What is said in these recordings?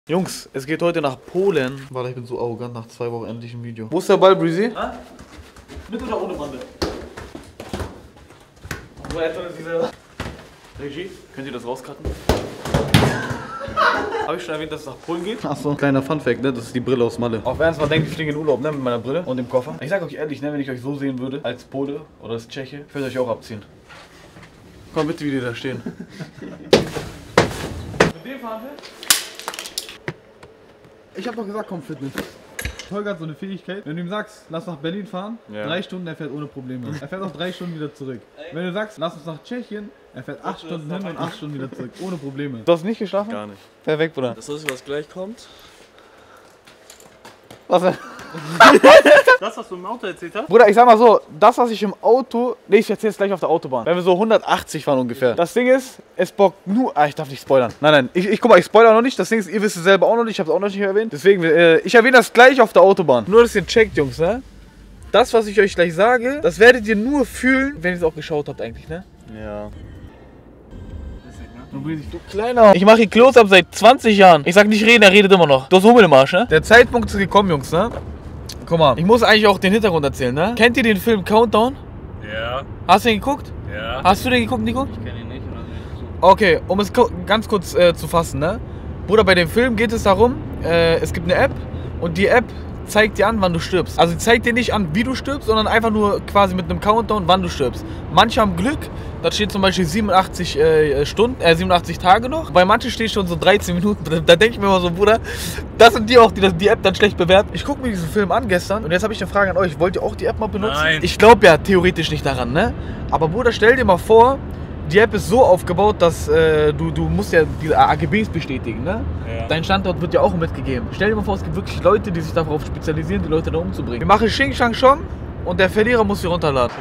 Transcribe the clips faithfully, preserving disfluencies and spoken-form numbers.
Jungs, es geht heute nach Polen. Warte, ich bin so arrogant, nach zwei Wochen endlich ein Video. Wo ist der Ball, Breezy? Ah? Mit oder ohne Bande? Regie, könnt ihr das rauscutten? Habe ich schon erwähnt, dass es nach Polen geht? Achso, kleiner Funfact, ne? Das ist die Brille aus Malle. Auf Ernst, man denkt, ich fliege in Urlaub, ne? Mit meiner Brille und dem Koffer. Ich sag euch ehrlich, ne? Wenn ich euch so sehen würde, als Pole oder als Tscheche, ich würde euch auch abziehen. Komm bitte, wie die da stehen. Mit dem fahren wir? Ich hab doch gesagt, komm Fitness. Holger hat so eine Fähigkeit, wenn du ihm sagst, lass nach Berlin fahren, ja. drei Stunden, er fährt ohne Probleme. Er fährt auch drei Stunden wieder zurück. Wenn du sagst, lass uns nach Tschechien, er fährt acht Stunden hin und acht Stunden wieder zurück, ohne Probleme. Du hast nicht geschlafen? Gar nicht. Perfekt, Bruder. Das ist, was gleich kommt. Was denn? Das, was du im Auto erzählt hast? Bruder, ich sag mal so, das, was ich im Auto... Ne, ich erzähl's gleich auf der Autobahn. Wenn wir so hundertachtzig fahren ungefähr. Das Ding ist, es bockt nur... Ah, ich darf nicht spoilern. Nein, nein, ich, ich guck mal, ich spoilere noch nicht. Das Ding ist, ihr wisst es selber auch noch nicht. Ich hab's auch noch nicht erwähnt. Deswegen, äh, ich erwähne das gleich auf der Autobahn. Nur, dass ihr checkt, Jungs, ne? Das, was ich euch gleich sage, das werdet ihr nur fühlen, wenn ihr es auch geschaut habt eigentlich, ne? Ja. Du kleiner. Ich mache hier Close-Up seit zwanzig Jahren. Ich sag nicht reden, er redet immer noch. Du hast Hummel im Arsch, ne? Der Zeitpunkt ist gekommen, Jungs, ne? Guck mal, ich muss eigentlich auch den Hintergrund erzählen, ne? Kennt ihr den Film Countdown? Ja. Hast du den geguckt? Ja. Hast du den geguckt, Nico? Ich kenn ihn nicht. Okay, um es ganz kurz äh, zu fassen, ne? Bruder, bei dem Film geht es darum, äh, es gibt eine App und die App zeigt dir an, wann du stirbst. Also sie zeigt dir nicht an, wie du stirbst, sondern einfach nur quasi mit einem Countdown, wann du stirbst. Manche haben Glück, da steht zum Beispiel siebenundachtzig äh, Stunden, äh, siebenundachtzig Tage noch. Bei manchen steht schon so dreizehn Minuten. Da, da denke ich mir immer so, Bruder, das sind die auch, die das, die App dann schlecht bewerten. Ich gucke mir diesen Film an gestern und jetzt habe ich eine Frage an euch. Wollt ihr auch die App mal benutzen? Nein. Ich glaube ja theoretisch nicht daran, ne? Aber Bruder, stell dir mal vor, die App ist so aufgebaut, dass äh, du, du musst ja diese A G Bs bestätigen, ne? Ja. Dein Standort wird ja auch mitgegeben. Stell dir mal vor, es gibt wirklich Leute, die sich darauf spezialisieren, die Leute da umzubringen. Wir machen Xing Shang Chong und der Verlierer muss sie runterladen.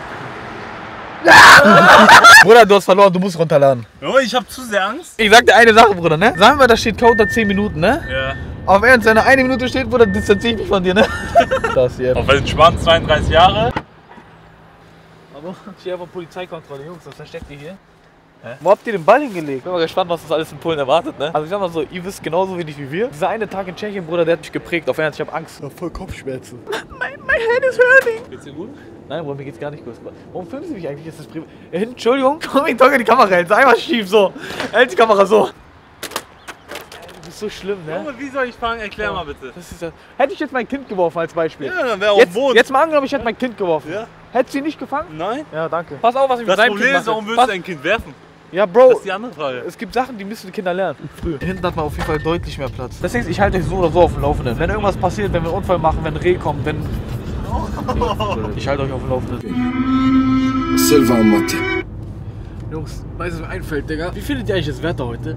Bruder, du hast verloren, du musst runterladen. Oh, ich hab zu sehr Angst. Ich sag dir eine Sache, Bruder, ne? Sagen wir, da steht Counter zehn Minuten, ne? Ja. Auf Ernst, wenn da eine Minute steht, Bruder, distanziere ich mich von dir, ne? Das hier. Auf entspannt zweiunddreißig Jahre. Aber ich stehe einfach Polizeikontrolle, Jungs, was versteckt ihr hier? Hä? Wo habt ihr den Ball hingelegt? Ich bin mal gespannt, was das alles in Polen erwartet, ne? Also ich sag mal so, ihr wisst genauso wenig wie wir. Dieser eine Tag in Tschechien, Bruder, der hat mich geprägt. Auf Ernst, ich hab Angst. Ich hab voll Kopfschmerzen. My, my head is hurting. Geht's dir gut? Nein, Bruder, mir geht's gar nicht gut. Warum filmen Sie mich eigentlich? Ist das Privat? Äh, Entschuldigung, komm, ich drücke die Kamera hält. Einmal schief so. Hält die Kamera so. Ey, du bist so schlimm, ne? Junge, wie soll ich fangen? Erklär ja. mal bitte. Das ist das. Hätte ich jetzt mein Kind geworfen als Beispiel. Ja, dann wäre auch jetzt, Boden. jetzt mal angenommen, ich hätte mein Kind geworfen. Ja. Hättest du ihn nicht gefangen? Nein. Ja, danke. Pass auf, was ich mit das deinem Problem Kind ist, warum mache. willst du dein Kind werfen? Ja, Bro, das ist die andere Frage. Es gibt Sachen, die müssen die Kinder lernen. Früh. Hinten hat man auf jeden Fall deutlich mehr Platz. Deswegen, ich halte euch so oder so auf dem Laufenden. Wenn irgendwas passiert, wenn wir einen Unfall machen, wenn ein Reh kommt, wenn... Ich halte euch auf dem Laufenden. Silva und Matti. Jungs, weißt du, was mir einfällt, Digga? Wie findet ihr eigentlich das Wetter heute?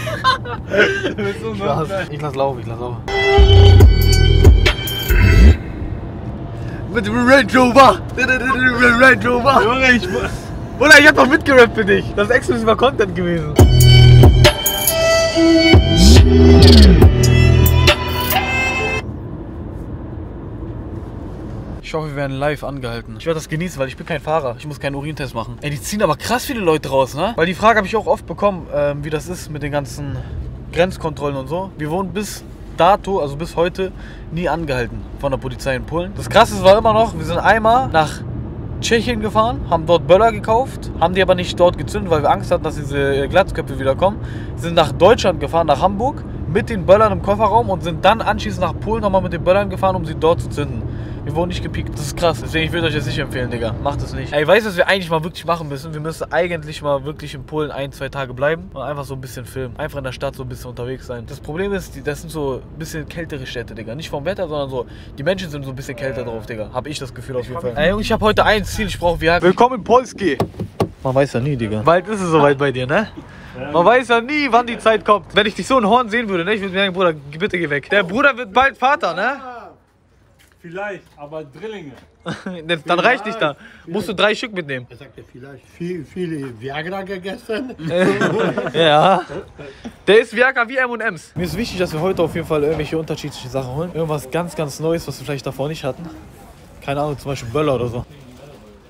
so Spaß. Ich lass laufen, ich lass laufen. Mit dem Range Rover! Range Rover! Junge, ich... Oder ich hab doch mitgerappt für dich. Das ist exklusiver Content gewesen. Ich hoffe, wir werden live angehalten. Ich werde das genießen, weil ich bin kein Fahrer. Ich muss keinen Urintest machen. Ey, die ziehen aber krass viele Leute raus, ne? Weil die Frage habe ich auch oft bekommen, ähm, wie das ist mit den ganzen Grenzkontrollen und so. Wir wurden bis dato, also bis heute, nie angehalten von der Polizei in Polen. Das Krasse war immer noch, wir sind einmal nach Tschechien gefahren, haben dort Böller gekauft, haben die aber nicht dort gezündet, weil wir Angst hatten, dass diese Glatzköpfe wieder kommen. Sind nach Deutschland gefahren, nach Hamburg, mit den Böllern im Kofferraum und sind dann anschließend nach Polen nochmal mit den Böllern gefahren, um sie dort zu zünden. Wir wurden nicht gepiekt, das ist krass. Deswegen, ich würde euch das nicht empfehlen, Digga. Macht es nicht. Ey, weißt du, was wir eigentlich mal wirklich machen müssen? Wir müssen eigentlich mal wirklich in Polen ein, zwei Tage bleiben und einfach so ein bisschen filmen. Einfach in der Stadt so ein bisschen unterwegs sein. Das Problem ist, das sind so ein bisschen kältere Städte, Digga. Nicht vom Wetter, sondern so, die Menschen sind so ein bisschen kälter drauf, Digga. Hab ich das Gefühl auf jeden Fall. Ey, ich habe heute ein Ziel, ich brauche Viagra. Willkommen in Polski. Man weiß ja nie, Digga. Bald ist es soweit bei dir, ne? Man weiß ja nie, wann die Zeit kommt. Wenn ich dich so in Horn sehen würde, ne? Ich würde mir sagen, Bruder, bitte geh weg. Der Bruder wird bald Vater, ne? Vielleicht, aber Drillinge. Dann reicht nicht da. Musst du drei Stück mitnehmen. Er sagte vielleicht viel, viele Viagra gegessen. Ja. Der ist Viagra wie M und M's. Mir ist wichtig, dass wir heute auf jeden Fall irgendwelche unterschiedliche Sachen holen. Irgendwas ganz, ganz Neues, was wir vielleicht davor nicht hatten. Keine Ahnung, zum Beispiel Böller oder so.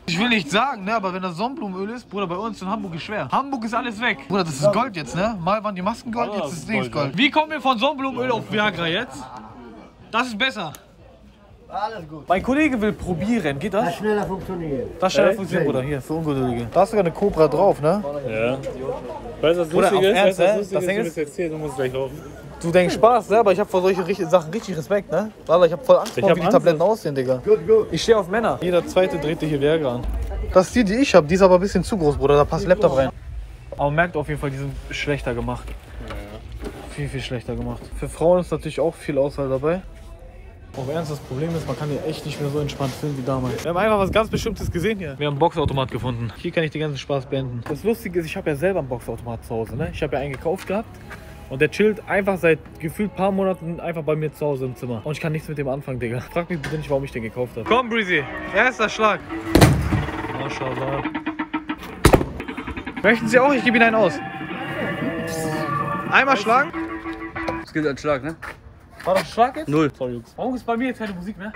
Ich will nicht sagen, ne, aber wenn das Sonnenblumenöl ist, Bruder, bei uns in Hamburg ist schwer. Hamburg ist alles weg. Bruder, das ist Gold jetzt, ne? Mal waren die Masken Gold, jetzt ist Dings Gold. Wie kommen wir von Sonnenblumenöl auf Viagra jetzt? Das ist besser. Alles gut. Mein Kollege will probieren, geht das? Das schneller funktioniert. Das schneller funktioniert, Bruder, hier, für Ungeduldige. Da ist sogar eine Cobra drauf, ne? Ja. Weißt du, was Bruder, lustig auf ist? Ernst, Weißt du, was ne? lustig Das ist? Ding Du ist- musst erzählen, du musst gleich laufen. Du denkst Spaß, ne? Aber ich hab vor solchen richtig- Sachen richtig Respekt, ne? Wallah, ich hab voll Angst Ich vor, hab wie die Angst. Tabletten aussehen, Digga. Gut, gut. Ich stehe auf Männer. Jeder zweite dreht hier Viagra an. Das ist die, die ich hab, die ist aber ein bisschen zu groß, Bruder, da passt Laptop rein. Aber man merkt auf jeden Fall, die sind schlechter gemacht. Viel, viel schlechter gemacht. Für Frauen ist natürlich auch viel Auswahl dabei. Auf Ernst, das Problem ist, man kann hier echt nicht mehr so entspannt filmen wie damals. Wir haben einfach was ganz Bestimmtes gesehen hier. Wir haben einen Boxautomat gefunden. Hier kann ich den ganzen Spaß beenden. Das Lustige ist, ich habe ja selber einen Boxautomat zu Hause. Ne? Ich habe ja einen gekauft gehabt. Und der chillt einfach seit gefühlt paar Monaten einfach bei mir zu Hause im Zimmer. Und ich kann nichts mit dem anfangen, Digga. Frag mich bitte nicht, warum ich den gekauft habe. Komm, Breezy. Erster Schlag. Maschallah. Möchten Sie auch? Ich gebe Ihnen einen aus. Einmal schlagen. Das gilt als Schlag, ne? War das ein Schlag jetzt? Null. Sorry, Jungs. Warum ist bei mir jetzt keine Musik mehr?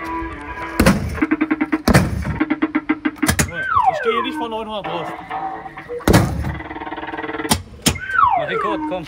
Ich gehe hier nicht von neunhundert raus. Mach Rekord, komm.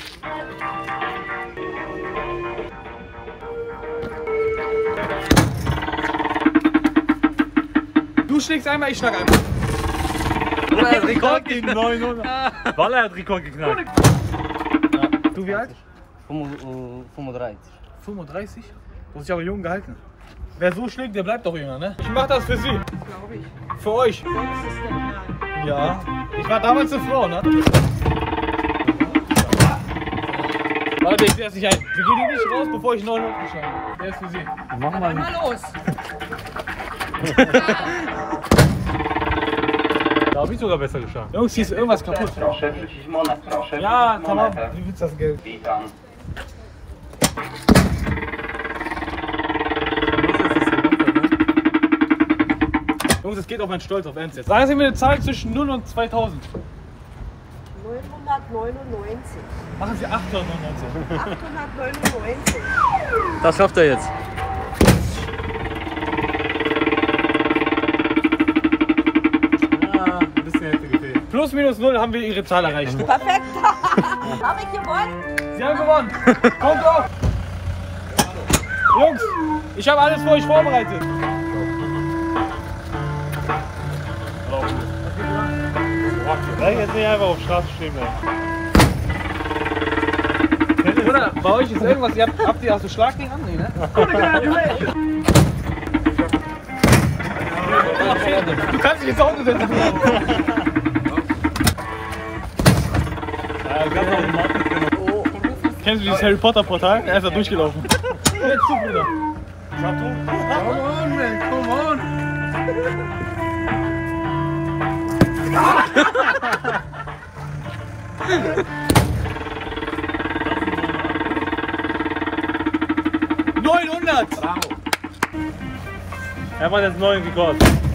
Du schlägst einmal, ich schlag einmal. Oder hat Rekord Gegen neunhundert. Waller hat Rekord geknackt. Du wie alt? fünfunddreißig. fünfunddreißig? Du hast dich aber jung gehalten. Wer so schlägt, der bleibt doch jünger, ne? Ich mach das für Sie. Für euch. Ja. Ich war damals eine Frau, ne? Warte, ich sehe es nicht ein. Wir gehen hier nicht raus, bevor ich neunhundert geschlagen habe. Der ist für Sie. Mach mal. Mal los. Da hab ich sogar besser geschafft. Jungs, hier ist irgendwas kaputt. Proszę wrzucić monet, proszę Ja, wrzucić tamam. monetę. Wie willst du das Geld? Witam. Jungs, es geht auf meinen Stolz, auf Ernst jetzt. Sagen Sie mir eine Zahl zwischen null und zweitausend. neunhundertneunundneunzig. Machen Sie achthundertneunundneunzig. achthundertneunundneunzig. Das schafft er jetzt. Ja, ein bisschen hätte gefehlt. Plus minus null haben wir Ihre Zahl erreicht. Perfekt. Habe ich gewonnen? Sie haben gewonnen. Kommt auf. Jungs, ich habe alles für euch vorbereitet. Lass jetzt nicht einfach auf die Straße stehen bleiben. Bruder, bei euch ist irgendwas, ihr habt, habt ihr auch so Schlagding an? Nee, ne? Du kannst dich ins Auto setzen. Kennst du dieses Harry Potter Portal? Er ist da durchgelaufen. Jetzt zu, Bruder. Come on, man, come on. neunhundert! Er macht jetzt neuen Rekord.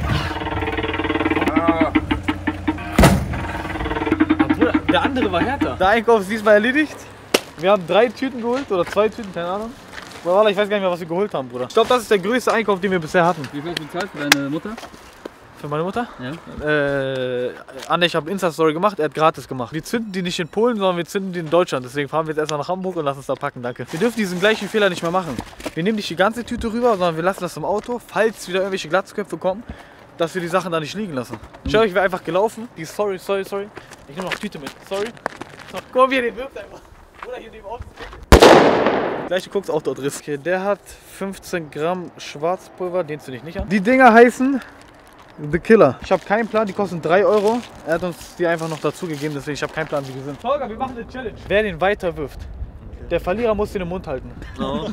Bruder, der andere war härter. Der Einkauf ist diesmal erledigt. Wir haben drei Tüten geholt oder zwei Tüten, keine Ahnung. Bruder, ich weiß gar nicht mehr, was wir geholt haben, Bruder. Ich glaube, das ist der größte Einkauf, den wir bisher hatten. Wie viel hast du bezahlt für deine Mutter? Für meine Mutter? Ja. Äh, Anne, ich habe Insta-Story gemacht, er hat gratis gemacht. Wir zünden die nicht in Polen, sondern wir zünden die in Deutschland. Deswegen fahren wir jetzt erstmal nach Hamburg und lassen uns da packen, danke. Wir dürfen diesen gleichen Fehler nicht mehr machen. Wir nehmen nicht die ganze Tüte rüber, sondern wir lassen das im Auto, falls wieder irgendwelche Glatzköpfe kommen, dass wir die Sachen da nicht liegen lassen. Stell euch, ich wäre einfach gelaufen. Die sorry, sorry, sorry. Ich nehme noch Tüte mit. Sorry. So, guck mal, wie er den wirft einfach. Oder hier neben Auto. Gleich, du guckst auch dort Riss. Okay, der hat fünfzehn Gramm Schwarzpulver, den zünde ich nicht an. Die Dinger heißen The Killer. Ich habe keinen Plan, die kosten drei Euro. Er hat uns die einfach noch dazu gegeben, deswegen ich habe keinen Plan, wie die sind. Tolga, wir machen eine Challenge. Wer den weiter wirft, der Verlierer muss den im Mund halten. Oh.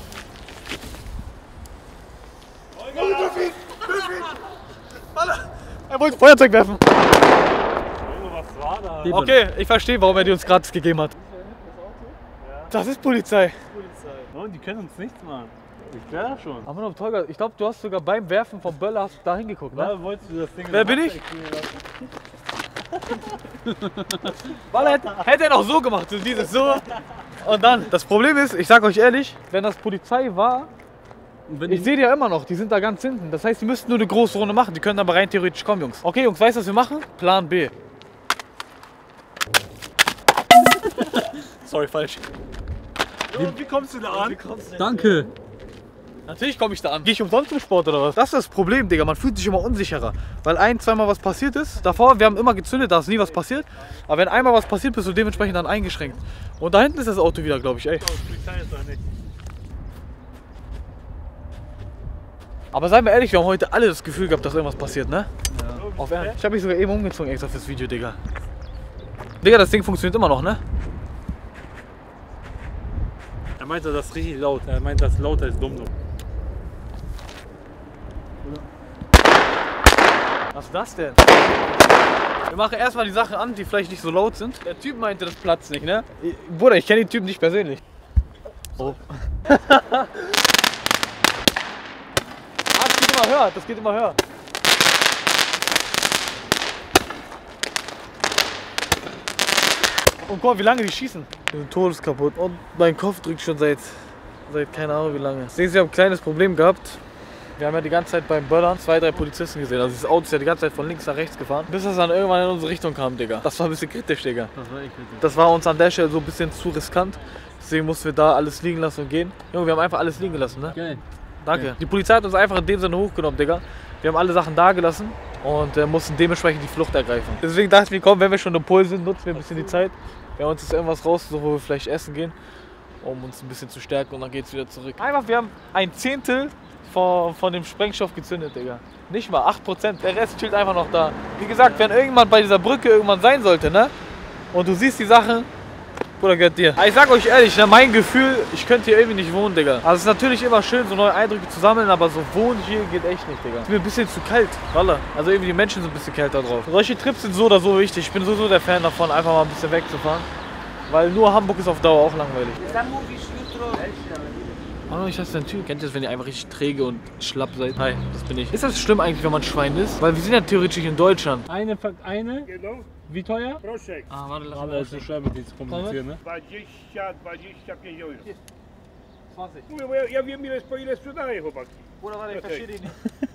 Er wollte Feuerzeug werfen. Was war da? Okay, ich verstehe, warum er die uns gratis gegeben hat. Das ist Polizei. Oh, die können uns nichts machen. Ich klär das schon. Aber noch Tolga, ich glaube, du hast sogar beim Werfen vom Böller hast du da hingeguckt, ne? Da wolltest du das Ding. Wer bin ich? Weil er hätte, hätte er noch so gemacht, so dieses so. Und dann, das Problem ist, ich sag euch ehrlich, wenn das Polizei war, Wenn Ich sehe die ja immer noch, die sind da ganz hinten. Das heißt, die müssten nur eine große Runde machen. Die können aber rein theoretisch kommen, Jungs. Okay, Jungs, weißt du, was wir machen? Plan B. Sorry, falsch. Wie, wie kommst du da an? Danke. Natürlich komme ich da an. Gehe ich umsonst zum Sport oder was? Das ist das Problem, Digga. Man fühlt sich immer unsicherer. Weil ein, zweimal was passiert ist. Davor, wir haben immer gezündet, da ist nie was passiert. Aber wenn einmal was passiert, bist du dementsprechend dann eingeschränkt. Und da hinten ist das Auto wieder, glaube ich, ey. Polizei ist doch nicht. Aber seien wir ehrlich, wir haben heute alle das Gefühl gehabt, dass irgendwas passiert, ne? Ja. Auf Ernst. Ich habe mich sogar eben umgezogen extra fürs Video, Digga. Digga, das Ding funktioniert immer noch, ne? Er meint, das ist richtig laut. Er meint, das lauter als dumm. Was ist das denn? Wir machen erstmal die Sachen an, die vielleicht nicht so laut sind. Der Typ meinte, das platzt nicht, ne? Bruder, ich kenne den Typen nicht persönlich. Oh. Ah, das geht immer höher, das geht immer höher. Und guck mal, wie lange die schießen. Die sind todeskaputt. Und mein Kopf drückt schon seit, seit keine Ahnung wie lange. Sehen Sie, wir haben ein kleines Problem gehabt. Wir haben ja die ganze Zeit beim Böllern zwei, drei Polizisten gesehen. Also das Auto ist ja die ganze Zeit von links nach rechts gefahren. Bis es dann irgendwann in unsere Richtung kam, Digga. Das war ein bisschen kritisch, Digga. Das war echt kritisch. Das war uns an der Stelle so ein bisschen zu riskant. Deswegen mussten wir da alles liegen lassen und gehen. Junge, wir haben einfach alles liegen gelassen, ne? Geil. Danke. Ja. Die Polizei hat uns einfach in dem Sinne hochgenommen, Digga. Wir haben alle Sachen da gelassen und äh, mussten dementsprechend die Flucht ergreifen. Deswegen dachten wir, komm, wenn wir schon im Pol sind, nutzen wir ein bisschen die Zeit. Wir haben uns jetzt irgendwas rausgesucht, wo wir vielleicht essen gehen, um uns ein bisschen zu stärken und dann geht's wieder zurück. Einfach, wir haben ein Zehntel von, von dem Sprengstoff gezündet, Digga. Nicht mal, acht Prozent. Der Rest chillt einfach noch da. Wie gesagt, wenn irgendwann bei dieser Brücke irgendwann sein sollte, ne? Und du siehst die Sache, Bruder, gehört dir. Aber ich sag euch ehrlich, ne, mein Gefühl, ich könnte hier irgendwie nicht wohnen, Digga. Also es ist natürlich immer schön, so neue Eindrücke zu sammeln, aber so wohnen hier geht echt nicht, Digga. Es ist mir ein bisschen zu kalt, Wallah. Also irgendwie die Menschen sind ein bisschen kälter drauf. Solche Trips sind so oder so wichtig. Ich bin sowieso der Fan davon, einfach mal ein bisschen wegzufahren. Weil nur Hamburg ist auf Dauer auch langweilig. Hallo, ich heiße dein Typ. Kennt ihr das, wenn ihr einfach richtig träge und schlapp seid? Hi, das bin ich. Ist das schlimm eigentlich, wenn man Schwein ist? Weil wir sind ja theoretisch in Deutschland. Eine, eine? Genau. Wie teuer? Proszę. Ah, warte, lass Aber es ist so schwer mit diesem Kommunizieren, ne? dwadzieścia, dwadzieścia pięć euro. zwanzig. Mówię, bo ja, ja wiem ile, po ile sprzedaję, chłopaki. Bruder, warte, ich verstehe dich nicht.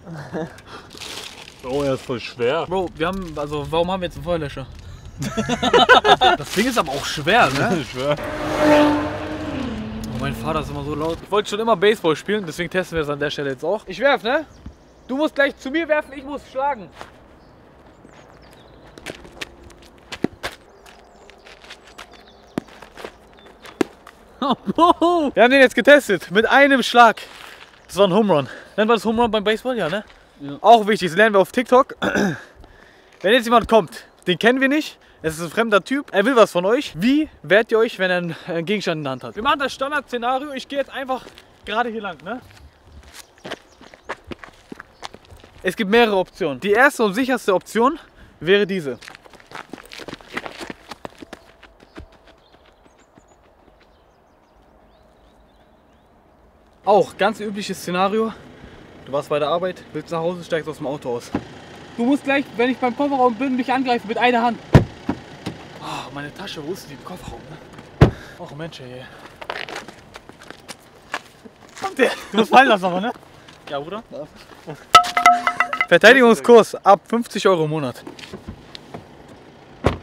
Oh, er ist voll schwer. Bro, wir haben, also warum haben wir jetzt einen Feuerlöscher? Das Ding ist aber auch schwer, ne? Schwer. Oh, mein Vater ist immer so laut. Ich wollte schon immer Baseball spielen, deswegen testen wir das an der Stelle jetzt auch. Ich werf, ne? Du musst gleich zu mir werfen, ich muss schlagen. Wir haben den jetzt getestet, mit einem Schlag. Das war ein Home Run. Nennt man das Home Run beim Baseball? Ja, ne? Ja. Auch wichtig, das lernen wir auf TikTok. Wenn jetzt jemand kommt, den kennen wir nicht, es ist ein fremder Typ, er will was von euch. Wie wehrt ihr euch, wenn er einen Gegenstand in der Hand hat? Wir machen das Standard-Szenario, ich gehe jetzt einfach gerade hier lang, ne? Es gibt mehrere Optionen. Die erste und sicherste Option wäre diese. Auch ganz übliches Szenario. Du warst bei der Arbeit, willst nach Hause, steigst aus dem Auto aus. Du musst gleich, wenn ich beim Kofferraum bin, mich angreifen mit einer Hand. Oh, meine Tasche, wo ist die im Kofferraum? Ne? Och Mensch, ey. Der, du musst fallen lassen aber, ne? Ja, Bruder? Verteidigungskurs ab fünfzig Euro im Monat.